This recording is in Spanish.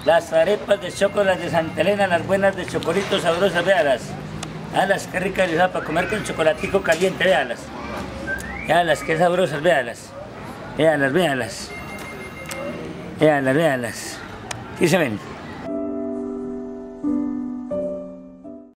Las arepas de chocolate de Santa Elena, las buenas de chocolito sabrosas, véalas. Véalas, qué ricas les da para comer con chocolatico caliente, véalas. Véalas, qué sabrosas, véalas. Véalas, véalas. Véalas, véalas. ¿Sí se ven?